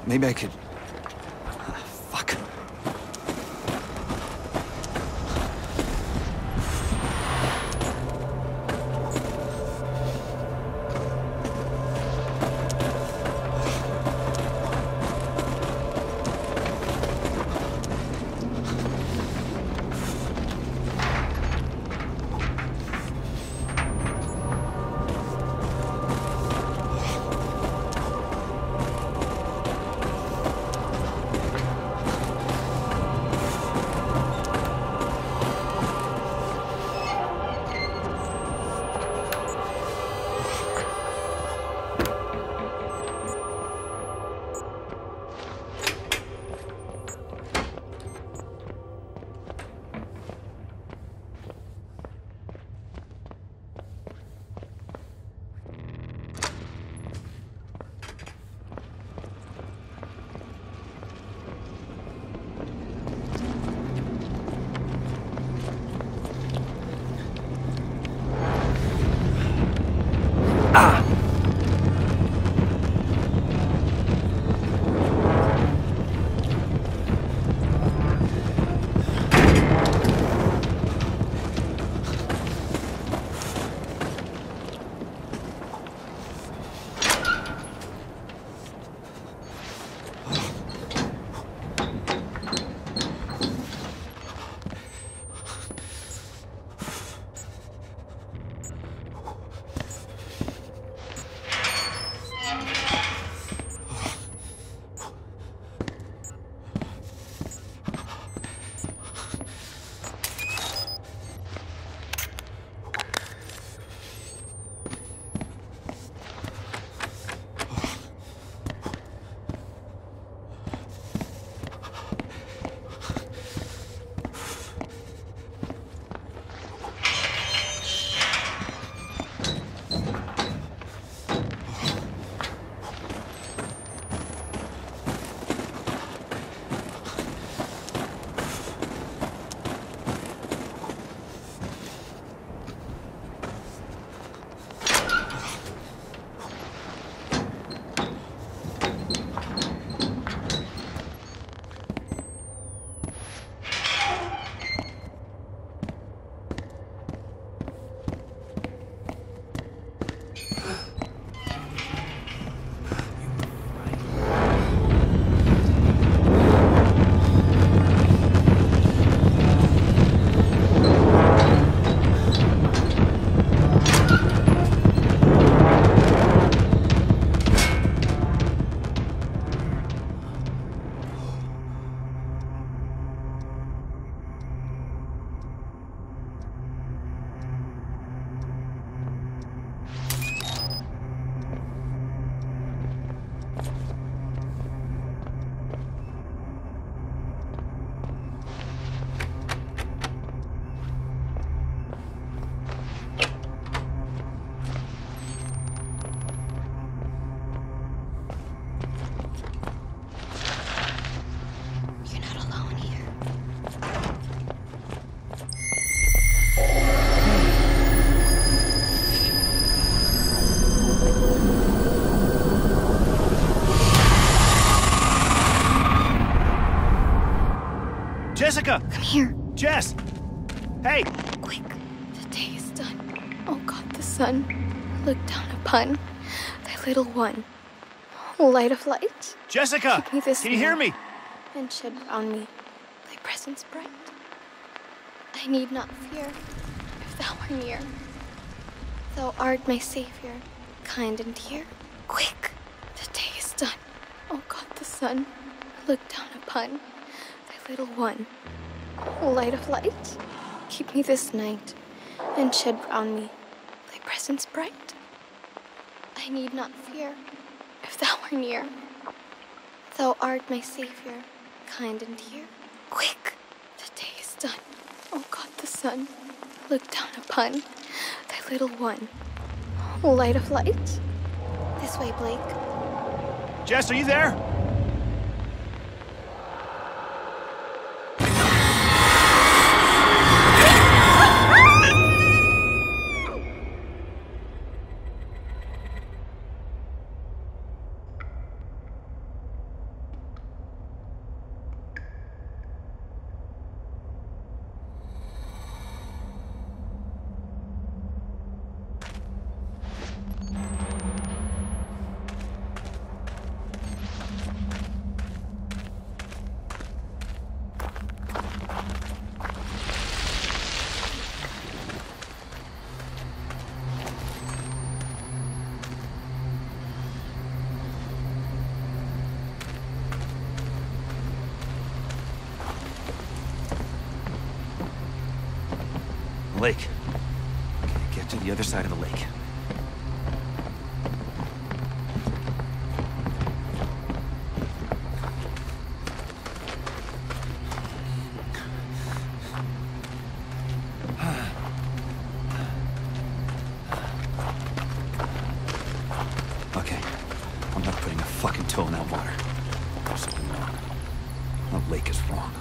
Maybe I could... Fuck. Jessica! Come here. Jess! Hey! Quick, the day is done. Oh God, the sun, look down upon thy little one. O light of light, Jessica! keep me this Can you hear me? and shed round me thy presence bright. I need not fear if thou are near. Thou art my savior, kind and dear. Quick, the day is done. Oh God, the sun, look down upon thy little one. O light of light, keep me this night and shed round me thy presence bright. I need not fear if thou are near. Thou art my savior, kind and dear. Quick, the day is done. Oh God, the sun, look down upon thy little one. O light of light. This way, Blake. Jess, are you there? Lake. Okay, get to the other side of the lake. Okay, I'm not putting a fucking toe in that water. There's something wrong. That lake is wrong.